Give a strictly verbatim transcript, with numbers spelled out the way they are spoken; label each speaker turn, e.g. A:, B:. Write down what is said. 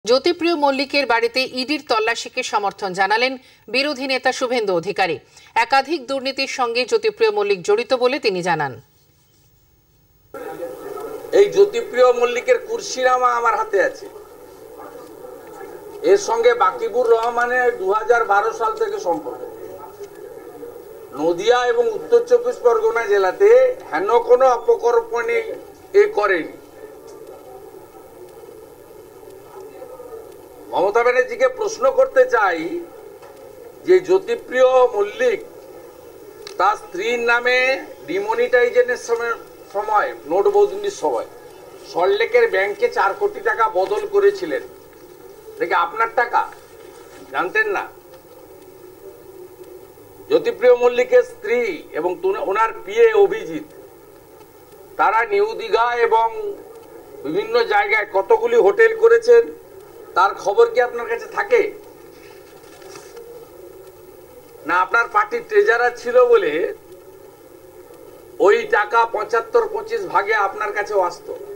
A: জ্যোতিপ্রিয় মল্লিকের বাড়িতে ইডির তল্লাশিকে সমর্থন জানালেন বিরোধী নেতা শুভেন্দু অধিকারী। একাধিক দুর্নীতির সঙ্গে জ্যোতিপ্রিয় মল্লিক জড়িত বলে তিনি জানান।
B: এই জ্যোতিপ্রিয় মল্লিকের কুরসিনামা আমার হাতে আছে। এর সঙ্গে বাকিবুর রহমানের দু হাজার বারো সাল থেকে সম্পর্ক। নদিয়া এবং উত্তর চব্বিশ পরগনা জেলাতে হেন কোনো অপকর্মণী এ করেনি। মমতা ব্যানার্জিকে প্রশ্ন করতে চাই যে জ্যোতিপ্রিয় মল্লিক তার স্ত্রীর নামে ডিমনিটাইজেশনের সময় সময় নোটবন্দির সময় সল্টলেকের ব্যাংকে চার কোটি টাকা বদল করেছিলেন। দেখে আপনার টাকা জানতেন না? জ্যোতিপ্রিয় মল্লিকের স্ত্রী এবং ওনার পিএ অভিজিৎ তারা নিউ দীঘা এবং বিভিন্ন জায়গায় কতগুলি হোটেল করেছেন, তার খবর কি আপনার কাছে থাকে না? আপনার পার্টির ট্রেজারার ছিল বলে ওই টাকা পঁচাত্তর পঁচিশ ভাগে আপনার কাছেও আসতো।